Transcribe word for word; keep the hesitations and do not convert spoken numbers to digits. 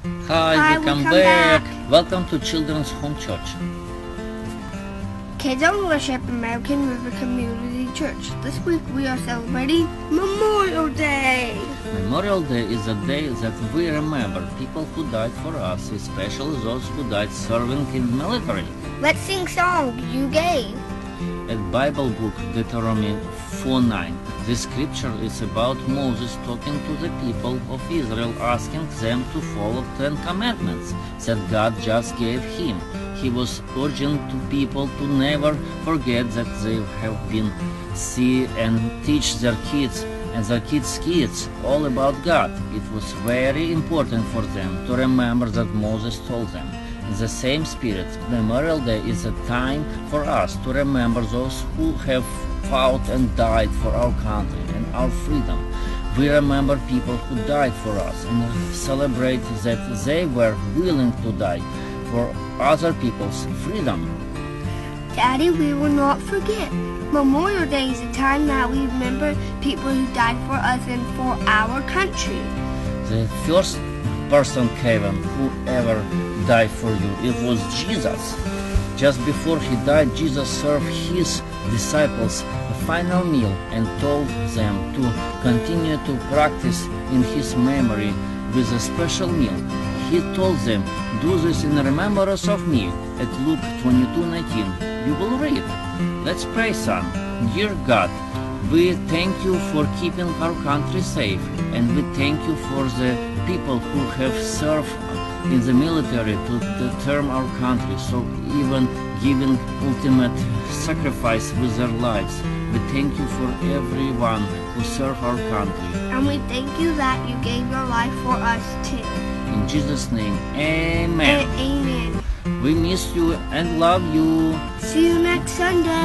Hi, Hi, welcome we come back. back. Welcome to Children's Home Church. Kids on Worship American River Community Church. This week we are celebrating Memorial Day. Memorial Day is a day that we remember people who died for us, especially those who died serving in the military. Let's sing song you gave. At Bible book Deuteronomy four nine, this scripture is about Moses talking to the people of Israel, asking them to follow Ten Commandments that God just gave him. He was urging to people to never forget that they have been see and teach their kids and their kids' kids all about God. It was very important for them to remember that Moses told them. In the same spirit, Memorial Day is a time for us to remember those who have fought and died for our country and our freedom. We remember people who died for us and celebrate that they were willing to die for other people's freedom. Daddy, we will not forget. Memorial Day is a time that we remember people who died for us and for our country. The first person, Kevin, who ever died for you, it was Jesus. Just before he died, Jesus served his disciples a final meal and told them to continue to practice in his memory with a special meal. He told them, "Do this in remembrance of me." At Luke twenty-two nineteen, you will read. Let's pray, son. Dear God, we thank you for keeping our country safe, and we thank you for the people who have served in the military to determine our country, so even giving ultimate sacrifice with their lives. We thank you for everyone who served our country. And we thank you that you gave your life for us too. In Jesus' name, amen. And amen. We miss you and love you. See you next Sunday.